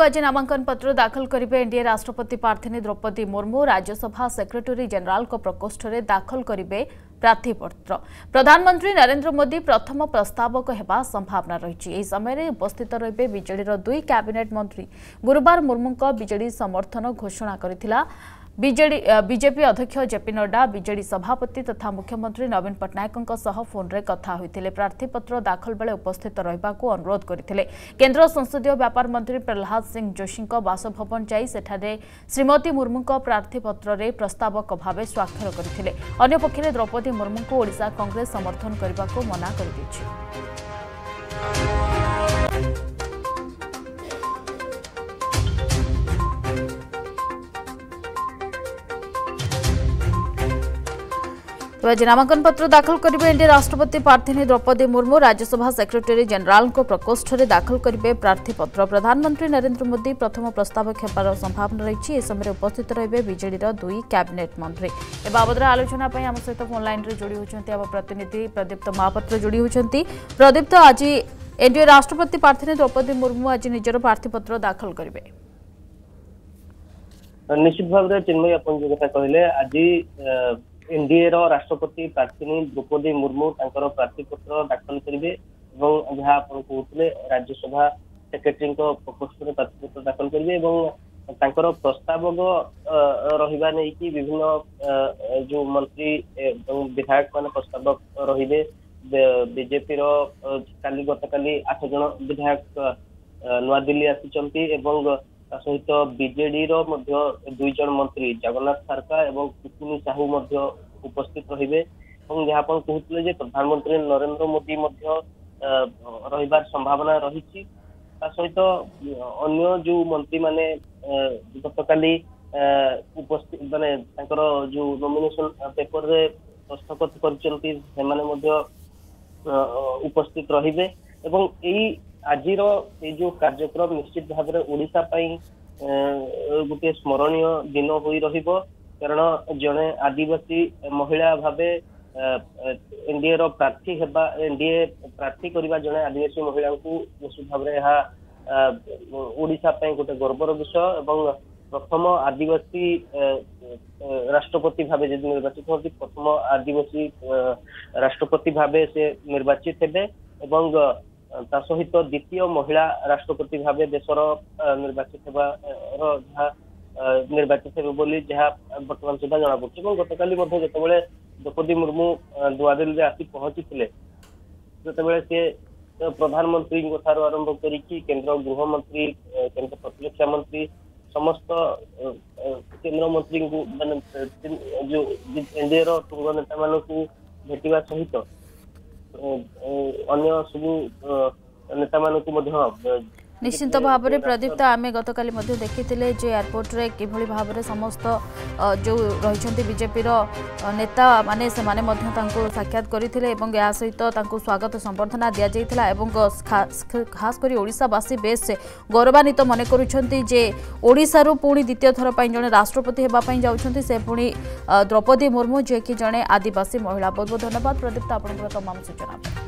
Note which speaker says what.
Speaker 1: आज नामांकन पत्र दाखल करेंगे एनडीए राष्ट्रपति प्रार्थी द्रौपदी मुर्मू। राज्यसभा सेक्रेटरी जनरल प्रकोष्ठ में दाखल करेंगे प्रार्थीपत्र। प्रधानमंत्री नरेंद्र मोदी प्रथम प्रस्तावक होगा संभावना रही। इस समय उपस्थित रहे बीजेडी दुई कैबिनेट मंत्री। गुरुवार मुर्मू बीजेडी समर्थन घोषणा करथिला। बीजेपी अध्यक्ष जेपी नड्डा बीजेडी सभापति तथा मुख्यमंत्री नवीन पट्टनायक फोन रे कथा होइथिले। प्रार्थीपत्र दाखल बेले उपस्थित रहिबाकू अनुरोध करथिले। केंद्र संसदीय व्यापार मंत्री प्रहलाद सिंह जोशी बासभवन जाई सेठारे श्रीमती मुर्मू प्रार्थीपत्र रे प्रस्तावक भावे स्वाक्षर करथिले। अन्य पक्षरे द्रौपदी मुर्मू को ओडिशा कांग्रेस समर्थन करबाकू मना कर दैछि। आज नामांकन पत्र दाखल करेंगे एनडीए राष्ट्रपति प्रार्थी द्रौपदी मुर्मू। राज्यसभा सेक्रेटरी जनरल प्रकोष्ठ में दाखल करेंगे प्रार्थीपत्र। प्रधानमंत्री नरेंद्र मोदी प्रथम प्रस्तावक होबार संभावना रही। इस समय उपस्थित रहे बीजेडी दुई कैबिनेट मंत्री। ए बाबद आलोचना आम सहित फोन लाइन में जोड़ी होती आम प्रतिनिधि प्रदीप्त महापात्र जोड़ी होती। प्रदीप्त, आज एनडीए राष्ट्रपति प्रार्थी द्रौपदी मुर्मू आज निजर प्रार्थीपत्र दाखल करेंगे।
Speaker 2: निश्चित भाव में चिन्मयी आप कहले आज एनडीए राष्ट्रपति प्रार्थी द्रौपदी मुर्मू प्रार्थीपत्र दाखल करेंगे। जहाँ आप कहते राज्यसभा सेक्रेटरी प्रकोष्ठ में प्रार्थीपत्र दाखल करेंगे। प्रस्तावक रहा नहीं विभिन्न जो मंत्री विधायक मान प्रस्तावक रे बीजेपी गतकाली 8 जन विधायक नवा दिल्ली आसी सहित बीजेडी दुई जन मंत्री जगन्नाथ सारका और कुसुमी साहू उपस्थित रहे। जहाँ कहते प्रधानमंत्री नरेंद्र मोदी रहिबार संभावना रही। सहित अन्य जो मंत्री माने गतकाली उपस्थित माने जो नॉमिनेशन पेपर रे दस्तखत करचंती उपस्थित रहिबे। एवं एई आजिर जो कार्यक्रम निश्चित भाव में ओडिशा गोटे स्मरणीय दिन हो रहिबो। कारण जड़े आदिवासी महिला भावे एनडीए प्रार्थी हेबा एनडीए प्रार्थी करबा जड़े आदिवासी महिला को निश्चित भाव में ओडिशा गोटे गर्वर विषय। एवं प्रथम आदिवासी राष्ट्रपति भावे जब निर्वाचित होती प्रथम आदिवासी राष्ट्रपति भावे से निर्वाचित हेबे। सहित द्वितीय महिला राष्ट्रपति भावे देशर निर्वाचित निर्वाचित बोली जहाँ बर्तमान सुधा जना पड़ी। गतकाली जिते द्रौपदी मुर्मू नुआदिल्ली में आसी पहुंची जिते सी प्रधानमंत्री आरंभ कर केंद्र गृहमंत्री केंद्र प्रतिरक्षा मंत्री समस्त केंद्र मंत्री जो एनडीए तुंग नेता मान भेटा सहित अन्य सब नेता मान
Speaker 1: निश्चित भाव में प्रदीप्त आम गतकाली देखी एयरपोर्ट रे किभली भाव में समस्त जो रही बीजेपी नेता माने से साक्षात करते सहित स्वागत संबर्धना दि जाता। खास कर ओडिशावासी बेस गौरवान्वित मन करुँच पुणी द्वितीय थर जड़े राष्ट्रपति होगापी जाऊँच से पुणी द्रौपदी मुर्मू जे कि जड़े आदिवासी महिला। बहुत बहुत धन्यवाद प्रदीप्त आपंकर तमाम सूचना।